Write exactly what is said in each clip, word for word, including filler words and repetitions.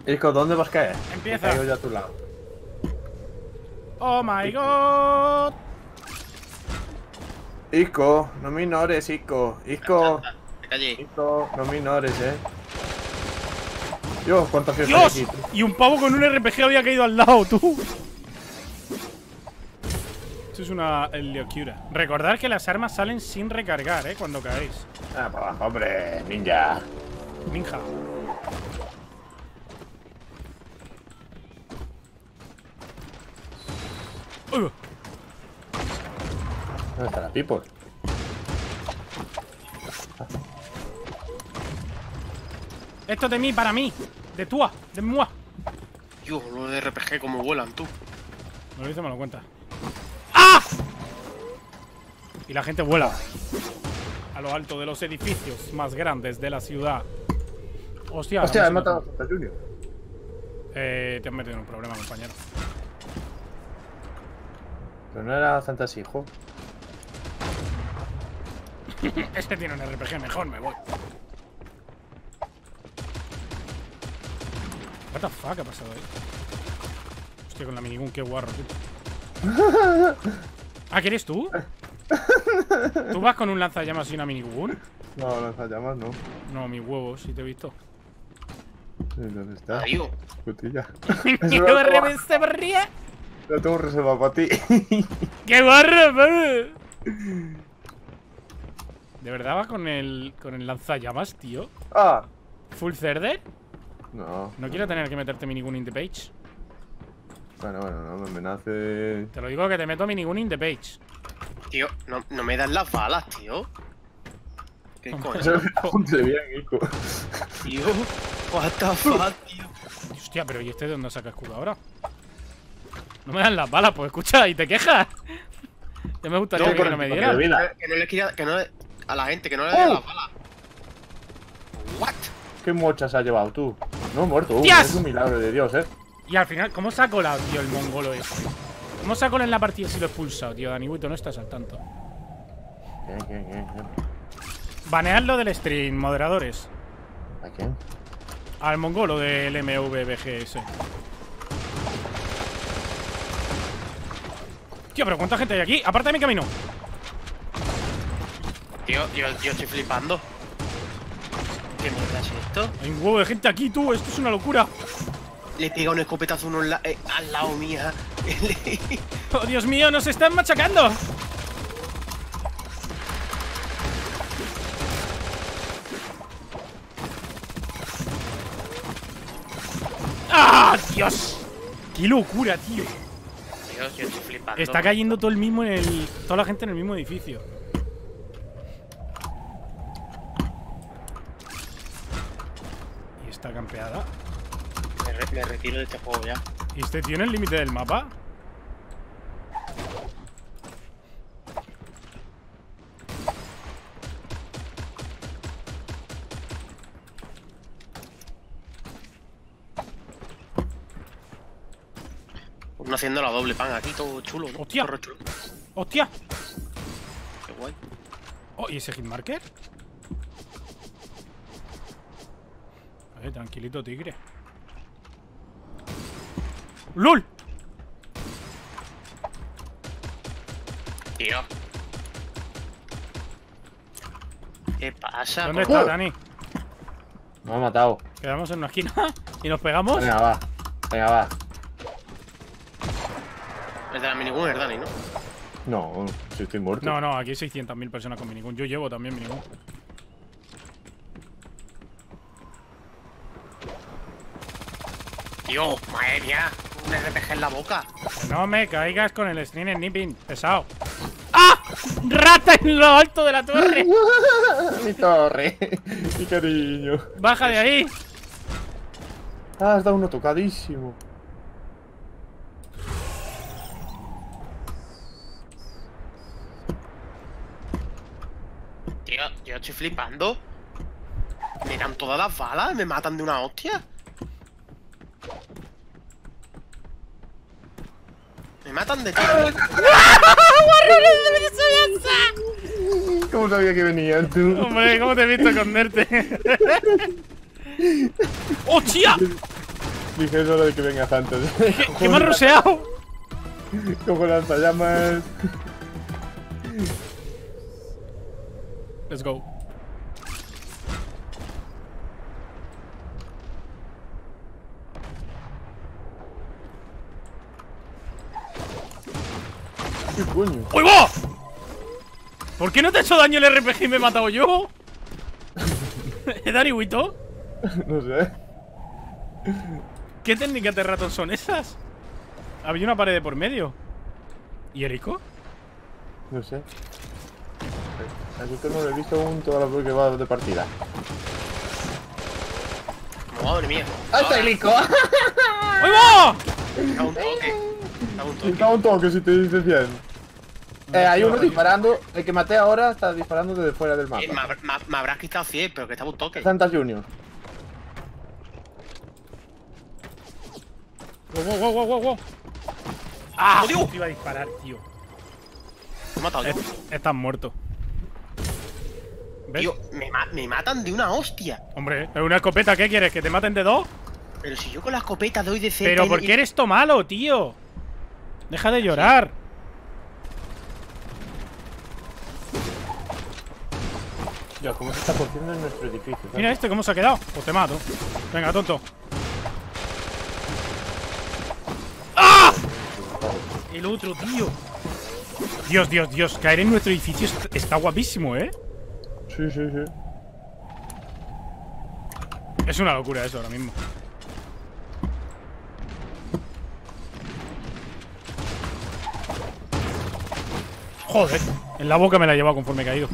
Isco, ¿dónde vas a caer? Empieza. Me caigo yo a tu lado. Oh my god. Isco, no me ignores, Isco. Isco. Me callé. Isco, no me ignores, eh. Dios, cuántas fiestas ¡Dios! hay aquí. Y un pavo con un R P G había caído al lado, tú. Esto es una locura. Recordad que las armas salen sin recargar, eh, cuando caéis. Ah, para abajo, hombre, ninja. Ninja. Uh. ¿Dónde está la people? Esto de mí, para mí. De tú, de moi. Dios, los de R P G como vuelan, tú. Me lo dice, me lo cuenta. ¡Ah! Y la gente vuela a lo alto de los edificios más grandes de la ciudad. Hostia, Hostia, he vamos a- matado a Santa Junior. Eh, te has metido en un problema, compañero. Pero no era Santa Hijo. Este tiene un R P G mejor, me voy. What the fuck ha pasado ahí? Hostia, con la minigun, qué guarro, tío. ¿Ah, que eres tú? ¿Tú vas con un lanzallamas y una minigun? No, lanzallamas no. No, mis huevos, si te he visto. ¿Dónde está? Adiós. Putilla. ¡Qué guarro me se ría! Lo tengo reservado para ti. ¡Qué guarro, man! ¿De verdad vas con el, con el lanzallamas, tío? Ah. ¿Full cerder? No. No quiero tener que meterte minigun in the page. Bueno, bueno, no me amenace. Te lo digo que te meto minigun in the page. Tío, no, no me dan las balas, tío. ¿Qué coño? Ponte bien, Isco. Tío, what the fuck, tío. Hostia, pero ¿y este de dónde saca escudo ahora? No me dan las balas, pues escucha, y te quejas. Ya me gustaría No, que por no me el- dieran. por el- Que, que no le quiera, que no le, a la gente, que no le den las balas. What? ¿Qué mochas has llevado tú? No he muerto. Uh, ¡Dios! es un milagro de Dios, eh. Y al final, ¿cómo se ha colado, tío, el mongolo este? ¿Cómo se ha colado en la partida si lo he expulsado, tío? Dani Buito, no estás al tanto. Bien, bien, bien, bien. Baneadlo del stream, moderadores. ¿A quién? Al mongolo del M V B G S. Tío, pero ¿cuánta gente hay aquí? Aparte de mi camino. Tío, yo, yo estoy flipando. ¿Qué mierda es esto? Hay un huevo de gente aquí, tú. Esto es una locura. Le pega un escopetazo a uno en la- eh, al lado mía. Oh, Dios mío, nos están machacando. ¡Ah, Dios! ¡Qué locura, tío! Tío, yo estoy flipando. Está cayendo todo el mismo en el. Toda la gente en el mismo edificio. Y está campeada. Me, re- me retiro de este juego ya. ¿Y este tiene el límite del mapa? Uno haciendo la doble pan aquí, todo chulo, ¿no? ¡Hostia! Todo chulo. ¡Hostia! Qué guay. Oh, ¿y ese hitmarker? Eh, tranquilito, tigre. ¡Lol! Tío. ¿Qué pasa? ¿Dónde ¿Cómo? está, Dani? Me ha matado. Quedamos en una esquina y nos pegamos. Venga, va. Venga, va. El de la minigun es Dani, ¿no? No, si estoy muerto. No, no, aquí hay seiscientas mil personas con minigun. Yo llevo también minigun. Tío, madre mía. Un R P G en la boca. Que no me caigas con el stream snipping, pesado. ¡Ah! ¡Rata en lo alto de la torre! Mi torre. Mi cariño. ¡Baja de ahí! Ah, has dado uno tocadísimo. Tío, yo estoy flipando. Me dan todas las balas, me matan de una hostia. Me matan de tiro. ¿Cómo sabía que venían tú? Hombre, ¿cómo te he visto esconderte? ¡Hostia! Dije eso de que vengas antes. ¿Qué, ¿qué me han ruseado? Cojo lanzallamas. Let's go. ¿Qué coño? ¡Uy, va! ¿Por qué no te ha hecho daño el R P G y me he matado yo? ¿Es Dariwito? No sé. ¿Qué técnicas de ratón son esas? Había una pared de por medio. ¿Y Erico? No sé. Así que no lo he visto aún toda la que va de partida. Madre mía. ¡Ahí está el Ico! ¡Uy, va! Da un toque. Da un toque. Está un toque si te dice cien. Eh, hay uno disparando. El que maté ahora está disparando desde fuera del mapa. Eh, me, habrá- me, me habrás quitado cien, pero que estaba un toque. Santa Junior. Wow, wow, wow, wow, wow. ¡Ah! ¡Oh, Dios! Te iba a disparar, tío. Me he matado yo. Es- Estás muerto. ¿Ves? Tío, me, ma- me matan de una hostia. Hombre, es una escopeta, ¿qué quieres? ¿Que te maten de dos? Pero si yo con la escopeta doy de cerca. Pero y- ¿por qué eres to malo, tío? Deja de llorar. Ya, ¿cómo se está porciendo en nuestro edificio? ¿sabes? Mira este cómo se ha quedado. Pues te mato. Venga, tonto. ¡Ah! El otro, tío. Dios, Dios, Dios. Caer en nuestro edificio est- está guapísimo, ¿eh? Sí, sí, sí. Es una locura eso ahora mismo. Joder. En la boca me la he llevado conforme he caído.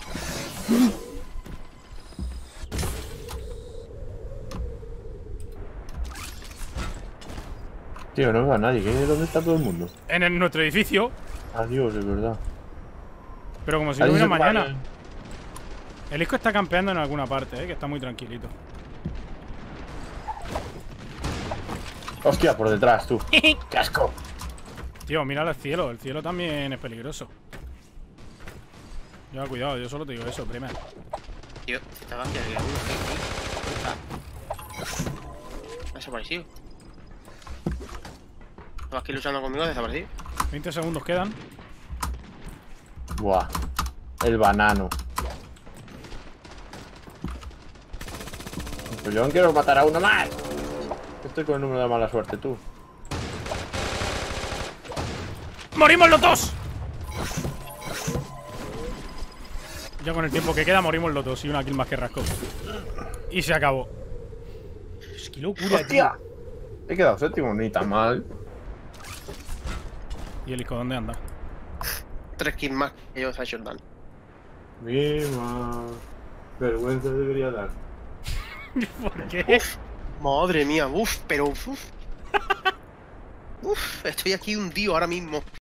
Tío, no veo a nadie. ¿Qué? ¿Dónde está todo el mundo? En el- nuestro edificio. Adiós, de verdad. Pero como si no Ahí hubiera se mañana. paran. El Isco está campeando en alguna parte, ¿eh? Que está muy tranquilito. Hostia, por detrás, tú. ¡Qué asco! Tío, mira el cielo. El cielo también es peligroso. Lleva cuidado, yo solo te digo eso, primero. Tío, si estaba aquí, había uno aquí. Está. Ha desaparecido. Estaba aquí luchando conmigo, ha desaparecido. veinte segundos quedan. Buah. El banano. Pues yo no quiero matar a uno más. Estoy con el número de mala suerte, tú. ¡Morimos los dos! Ya con el tiempo que queda morimos los dos y una kill más que rascó. Y se acabó. Es que locura, ¡Hostia! He quedado séptimo, ni tan mal. ¿Y el Isco dónde anda? Tres kills más que yo, Sash Jordan. Mima. Vergüenza debería dar. ¿Por qué? Madre mía, uff, pero uff. Uff, estoy aquí hundido ahora mismo.